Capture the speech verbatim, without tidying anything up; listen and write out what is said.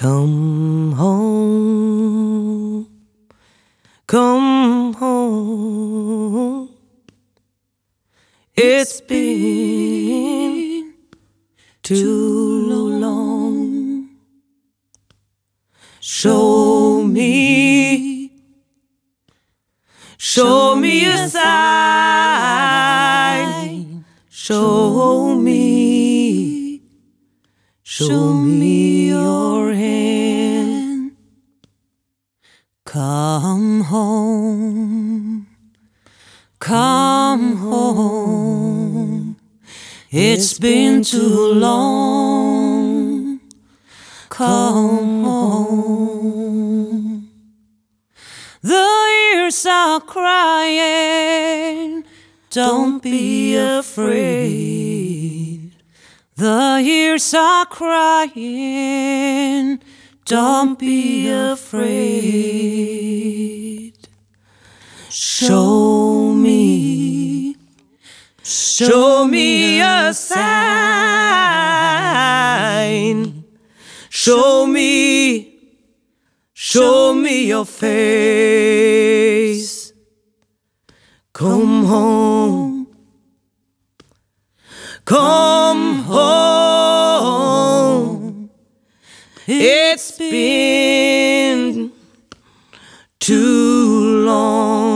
Come home, come home. It's been too long. Show me, show me a sign. Show me, show me your hand. Come home, come home. It's been too long. Come home. The years are crying. Don't be afraid. The years are crying. Don't be afraid. Show me, show me a sign. Show me, show me your face. Come home, come home. It's been too long.